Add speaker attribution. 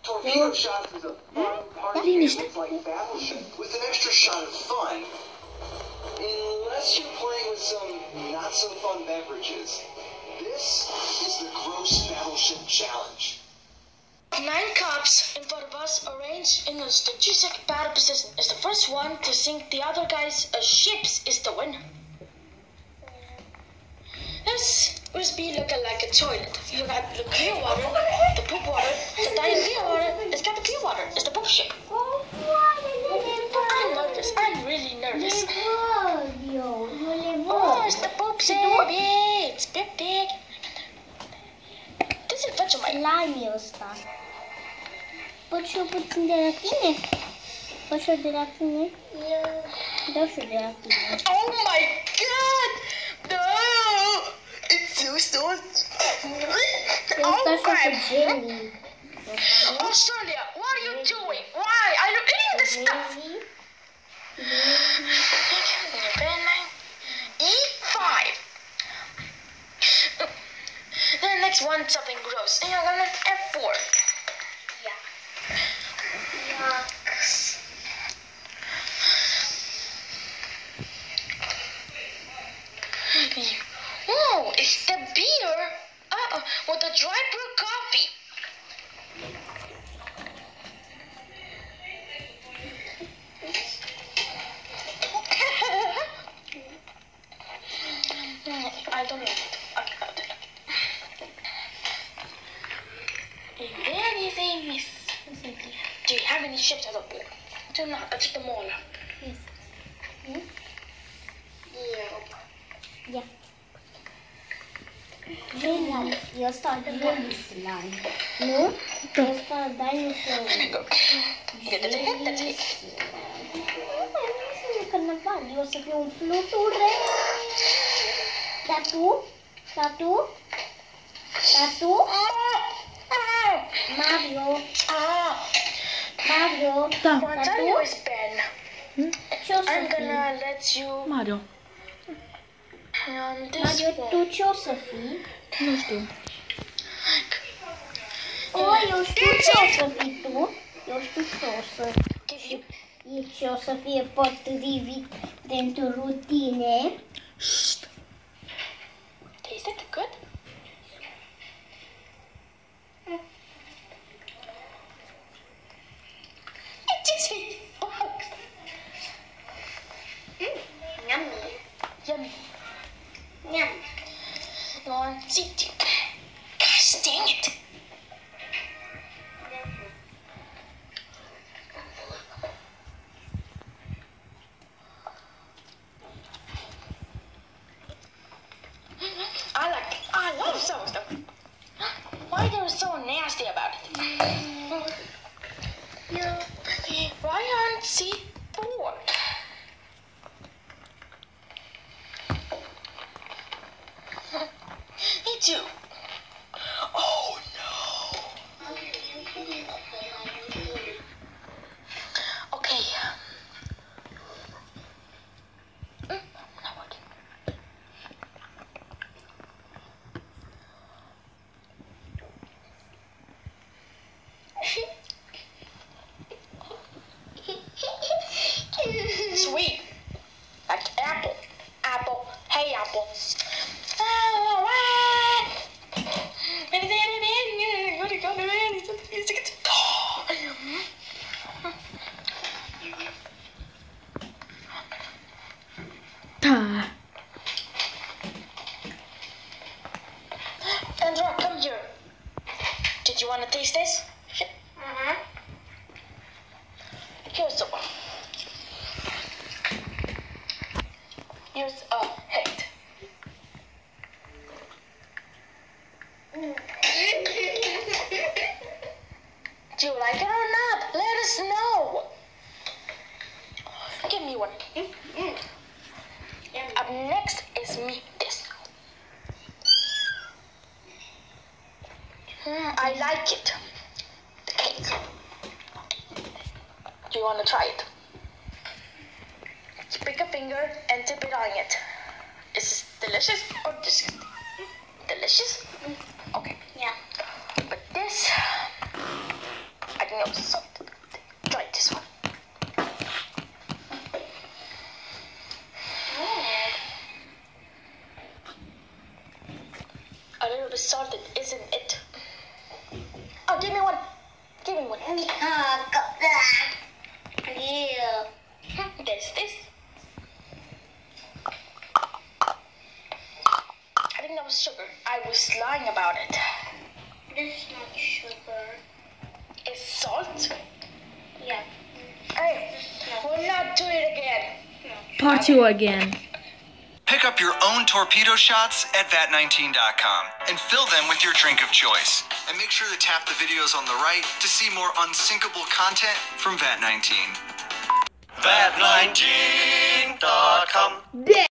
Speaker 1: Torpedo Shots is a fun party game. It's like Battleship with an extra shot of fun. Unless you're playing with some not-so-fun beverages. This is the Gross Battleship Challenge.
Speaker 2: 9 cups in front of us, arranged in a strategic battle position. Is the first one to sink the other guy's ships is the winner. This must be looking like a toilet. You got the clear water, the poop water, the diarrhea water. It's got the clear water. It's the poop ship. I'm nervous. I'm really nervous. Oh, it's the poop ship. Yeah, it's big. This is Vegemite.
Speaker 3: ăsta. Poți și-o puțin de la tine? Poți și-o de la tine? Dau și-o de la tine.
Speaker 2: Oh my god! No! It's so saucy.
Speaker 3: Eu stau și-o cu jelly.
Speaker 2: Australia, what are you doing? Why are you eating this stuff? E5. Then the next one, something gross. And you're gonna F4. Yeah. Yucks. Oh, it's the beer. With the dry brew coffee. I don't know. If anything is... Do you have any ships out of there? Do not, I took them all.
Speaker 3: Yes.
Speaker 2: Yeah.
Speaker 3: Jelly. Eu stau jelly slime. Nu? Eu stau dinosaur.
Speaker 2: Jelly
Speaker 3: slime. Carnaval. Eu o să fiu un fluture. Dar tu? Mario.
Speaker 2: Da. Mario is Ben.
Speaker 3: Ce o să
Speaker 2: I'm
Speaker 3: fii?
Speaker 2: gonna let you...
Speaker 4: Mario.
Speaker 3: Mario, tu ce o să fii?
Speaker 4: Nu știu.
Speaker 3: Eu știu ce o să fii tu. Eu știu ce o să fii. Ce o să fie potrivit pentru tine.
Speaker 4: Șt.
Speaker 2: Taste it good? It just hit bugs. Yummy. You want to see it? Gosh dang it. I love some stuff. Why they're so nasty about it? Why on C4? Me too. Oh no. Okay. Not working. Sweet. Like apple. Apple. Hey, apple.
Speaker 4: Da.
Speaker 2: Andra, come here. Did you want to taste this? Here's the one. Here's a head. Do you like it or not? Let us know. Give me one. Up next is me. This. I like it. The cake. Do you want to try it? Pick a finger and dip it on it. Is it delicious or disgusting? Delicious? Okay.
Speaker 3: Yeah.
Speaker 2: But this, I think that was salt. Try this one. A little bit salted, isn't it? Oh, give me one. Give me one.
Speaker 3: Got that. Yeah.
Speaker 2: This. I think that was sugar. I was lying about it.
Speaker 3: This is not sugar.
Speaker 2: It's salt?
Speaker 3: Yeah.
Speaker 2: Hey, we'll not do it again.
Speaker 4: Part 2 again.
Speaker 1: Pick up your own torpedo shots at vat19.com and fill them with your drink of choice. And make sure to tap the videos on the right to see more unsinkable content from Vat19.
Speaker 5: Vat19.com.
Speaker 4: Yeah.